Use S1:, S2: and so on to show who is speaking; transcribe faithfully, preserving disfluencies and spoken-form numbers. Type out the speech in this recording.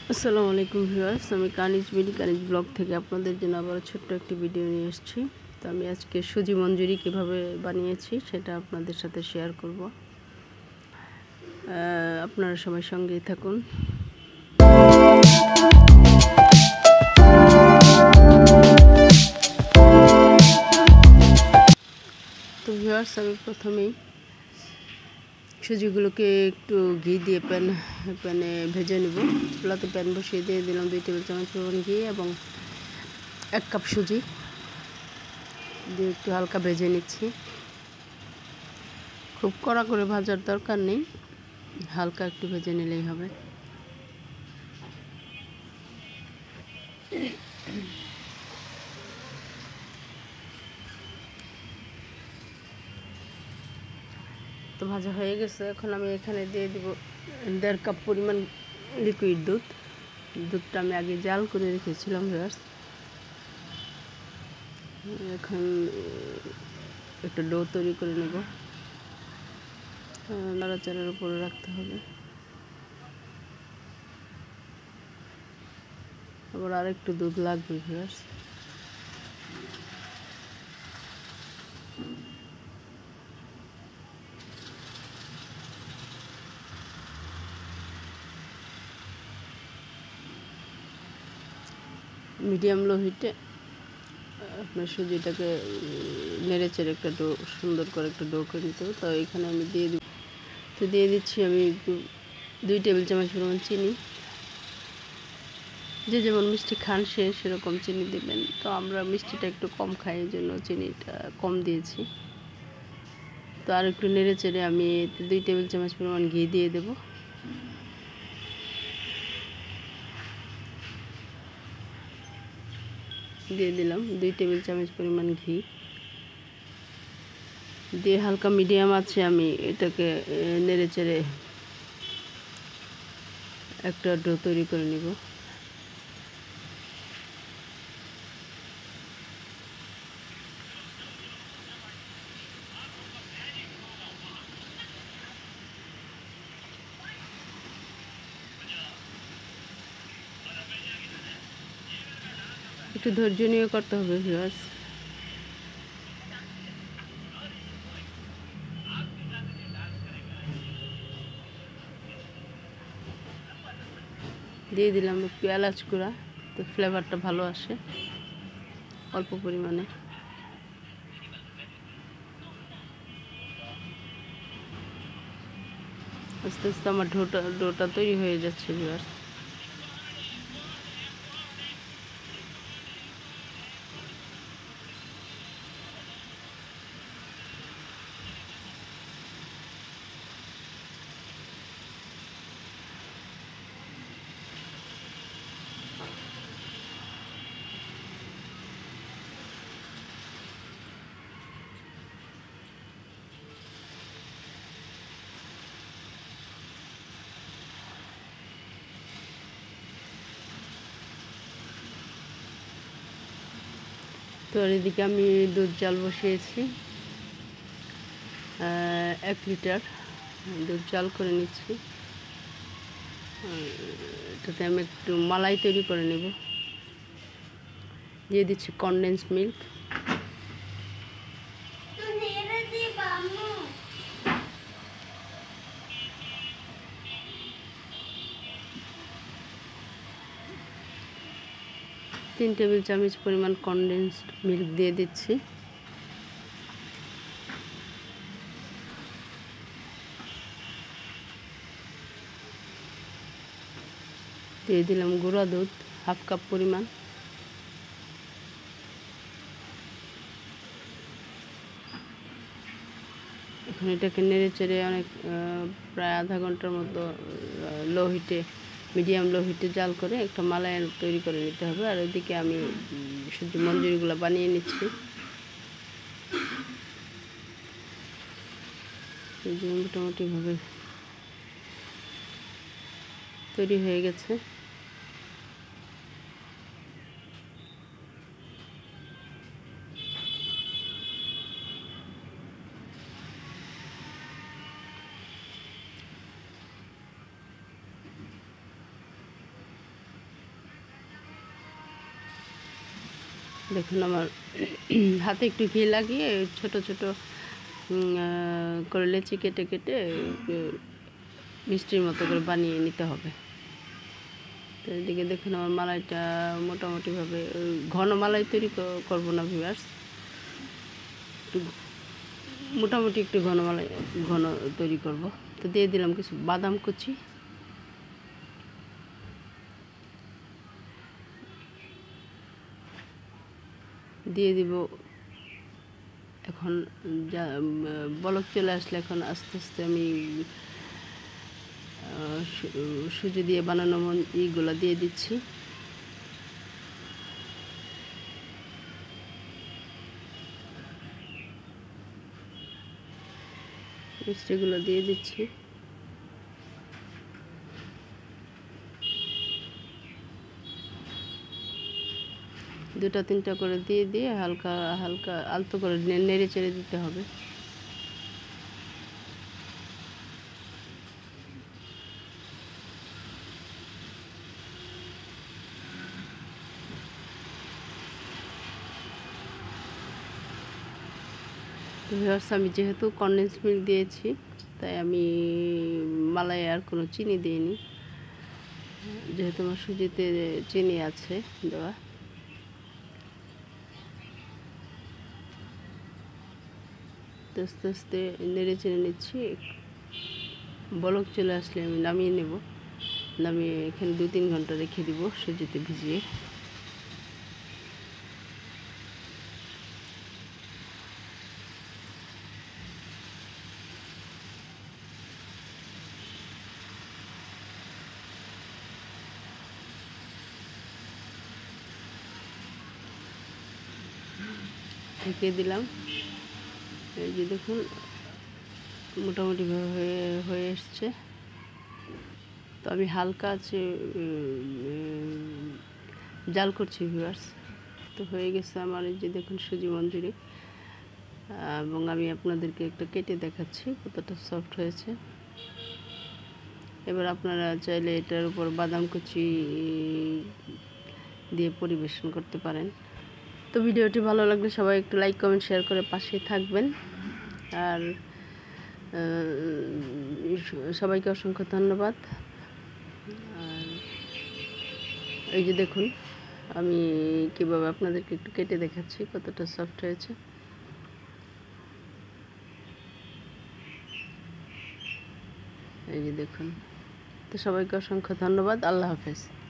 S1: আসসালামু আলাইকুম ভিউয়ার্স, আমি কানিজ বিডি কানিজ ব্লগ থেকে আপনাদের জন্য আবার ছোট্ট একটি ভিডিও নিয়ে এসেছি। তো আমি আজকে সুজি মঞ্জুরি কীভাবে বানিয়েছি সেটা আপনাদের সাথে শেয়ার করব। আপনারা সবাই সঙ্গেই থাকুন। তো ভিউয়ার্স, আমি প্রথমেই সুজিগুলোকে একটু ঘি দিয়ে প্যান প্যানে ভেজে নেব। চুলাতে প্যান বসিয়ে দিয়ে দিলাম দুই টেবিল চামচ পরিমাণ ঘি এবং এক কাপ সুজি দিয়ে একটু হালকা ভেজে নিচ্ছি। খুব কড়া করে ভাজার দরকার নেই, হালকা একটু ভেজে নিলেই হবে। তো ভাজা হয়ে গেছে। এখন আমি এখানে দিয়ে দিব দেড় কাপ পরিমাণ লিকুইড দুধ। দুধটা আমি আগে জাল করে রেখেছিলাম ভিউয়ার্স। এখন একটা ডো তৈরি করে নেব। নাড়াচাড়ার উপরে রাখতে হবে। আবার আরেকটু দুধ লাগবে ভিউয়ার্স। মিডিয়াম লো হিটে আপনার সুজিটাকে নেড়ে চেড়ে একটা ডো সুন্দর করে একটা ডো করে নিতে হবে। তো এখানে আমি দিয়ে দিব তো দিয়ে দিচ্ছি আমি একটু দুই টেবিল চামচ পরিমাণ চিনি। যে যেমন মিষ্টি খান সে সেরকম চিনি দেবেন। তো আমরা মিষ্টিটা একটু কম খাই, এই জন্য চিনিটা কম দিয়েছি। তো আর একটু নেড়ে চেড়ে আমি দুই টেবিল চামচ পরিমাণ ঘি দিয়ে দেব। দিয়ে দিলাম দুই টেবিল চামচ পরিমাণ ঘি দিয়ে হালকা মিডিয়াম আছে আমি এটাকে নেড়ে চেড়ে একটা ডো তৈরি করে নিব। একটু ধৈর্য নিয়ে করতে হবে ভিউয়ার্স। দিয়ে দিলাম একটু এলাচ গুঁড়া, তো ফ্লেভারটা ভালো আসে অল্প পরিমাণে। আস্তে আস্তে আমার ডোটা ডোটা তৈরি হয়ে যাচ্ছে ভিউয়ার্স। তো এদিকে আমি দুধ জাল বসিয়েছি, এক লিটার দুধ জাল করে নিচ্ছি। এটাতে আমি একটু মালাই তৈরি করে নেব। দিয়ে দিচ্ছি কনডেন্স মিল্ক। তিন টেবিল চামচ পরিমাণ কনডেন্সড মিল্ক দিয়ে দিচ্ছি। দিয়ে দিলাম গুঁড়া দুধ হাফ কাপ পরিমাণ। এখন এটাকে নেড়ে চেড়ে অনেক প্রায় আধা ঘন্টার মতো লো হিটে মিডিয়াম লো হিটে জাল করে একটা মালাই তৈরি করে নিতে হবে। আর ওইদিকে আমি সুজি মঞ্জুরিগুলো বানিয়ে নিচ্ছি। এই যে মোটামুটিভাবে তৈরি হয়ে গেছে। দেখুন আমার হাতে একটু ঘি লাগিয়ে ছোট ছোট করে লেচি কেটে কেটে মিষ্টির মতো করে বানিয়ে নিতে হবে। তো এদিকে দেখুন আমার মালাইটা মোটামুটিভাবে ঘন মালাই তৈরি করবো না ভিউয়ার্স, একটু মোটামুটি একটু ঘন মালাই ঘন তৈরি করব। তো দিয়ে দিলাম কিছু বাদাম কুচি, দিয়ে দিব এখন যা বলক চলে আসলে এখন আস্তে আস্তে আমি সুজি দিয়ে বানানো ইগুলো দিয়ে দিচ্ছি। মিষ্টিগুলো দিয়ে দিচ্ছি। দুটা তিনটা করে দিয়ে দিয়ে হালকা হালকা আলতো করে নেড়ে চেড়ে দিতে হবে। ভিউয়ার্স আমি যেহেতু কনডেন্স মিল্ক দিয়েছি তাই আমি মালাই আর কোনো চিনি দিইনি, যেহেতু আমার সুজিতে চিনি আছে দেওয়া। আস্তে আস্তে নেড়ে চেড়ে নিচ্ছি। বলক চলে আসলে আমি নামিয়ে নেব। নামিয়ে এখানে দু তিন ঘন্টা রেখে দিব সুজিতে ভিজিয়ে। ঢেকে দিলাম। এই যে দেখুন মোটামুটি হয়ে হয়ে এসছে। তো আমি হালকা আছে জাল করছি ভিউয়ার্স। তো হয়ে গেছে আমার এই যে দেখুন সুজি মঞ্জুরি, এবং আমি আপনাদেরকে একটা কেটে দেখাচ্ছি কতটা সফট হয়েছে। এবার আপনারা চাইলে এটার উপর বাদাম কুচি দিয়ে পরিবেশন করতে পারেন। তো ভিডিওটি ভালো লাগলে সবাই একটু লাইক কমেন্ট শেয়ার করে পাশে থাকবেন। আর সবাইকে অসংখ্য ধন্যবাদ। আর এই যে দেখুন আমি কীভাবে আপনাদেরকে একটু কেটে দেখাচ্ছি কতটা সফট হয়েছে। এই যে দেখুন। তো সবাইকে অসংখ্য ধন্যবাদ। আল্লাহ হাফেজ।